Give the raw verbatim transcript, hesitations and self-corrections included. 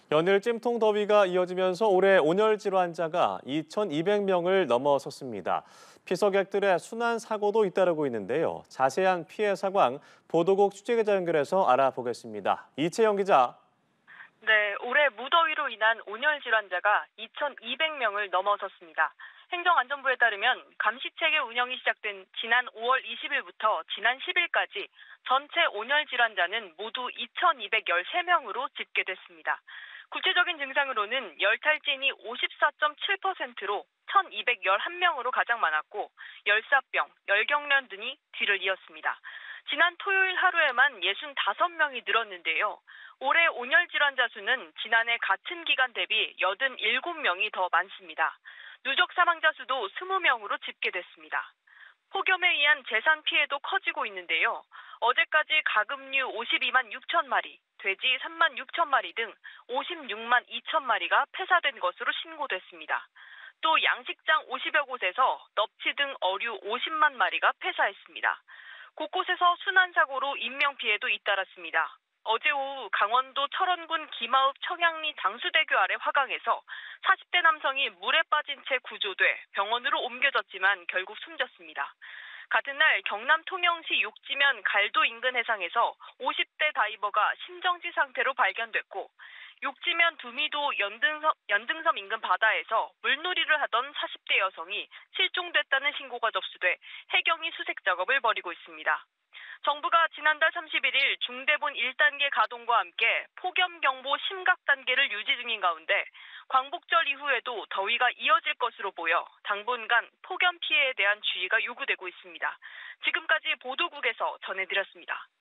연일 찜통 더위가 이어지면서 올해 온열 질환자가 이천이백 명을 넘어섰습니다. 피서객들의 순환 사고도 잇따르고 있는데요. 자세한 피해 상황 보도국 취재기자 연결해서 알아보겠습니다. 이채영 기자. 네, 올해 무더위로 인한 온열 질환자가 이천이백 명을 넘어섰습니다. 행정안전부에 따르면 감시체계 운영이 시작된 지난 오월 이십일부터 지난 십일까지 전체 온열 질환자는 모두 이천이백십삼 명으로 집계됐습니다. 구체적인 증상으로는 열탈진이 오십사 점 칠 퍼센트로 천이백십일 명으로 가장 많았고 열사병, 열경련 등이 뒤를 이었습니다. 지난 토요일 하루에만 육십오 명이 늘었는데요. 올해 온열 질환자 수는 지난해 같은 기간 대비 팔십칠 명이 더 많습니다. 누적 사망자 수도 이십 명으로 집계됐습니다. 폭염에 의한 재산 피해도 커지고 있는데요. 어제까지 가금류 오십이만 육천 마리, 돼지 삼만 육천 마리 등 오십육만 이천 마리가 폐사된 것으로 신고됐습니다. 또 양식장 오십여 곳에서 넙치 등 어류 오십만 마리가 폐사했습니다. 곳곳에서 순환사고로 인명피해도 잇따랐습니다. 어제 오후 강원도 철원군 김하읍 청양리 장수대교 아래 화강에서 사십 대 남성이 물에 빠진 채 구조돼 병원으로 옮겨졌지만 결국 숨졌습니다. 같은 날 경남 통영시 육지면 갈도 인근 해상에서 오십 대 다이버가 심정지 상태로 발견됐고 육지면 두미도 연등섬, 연등섬 인근 바다에서 물놀이를 하던 사십 대 여성이 실종됐다는 신고가 접수돼 해경이 수색 작업을 벌이고 있습니다. 정부가 지난달 삼십일 일 중대본 일 단계 가동과 함께 폭염경보 심각 단계를 유지 중인 가운데 광복절 이후에도 더위가 이어질 것으로 보여 당분간 폭염 피해에 대한 주의가 요구되고 있습니다. 지금까지 보도국에서 전해드렸습니다.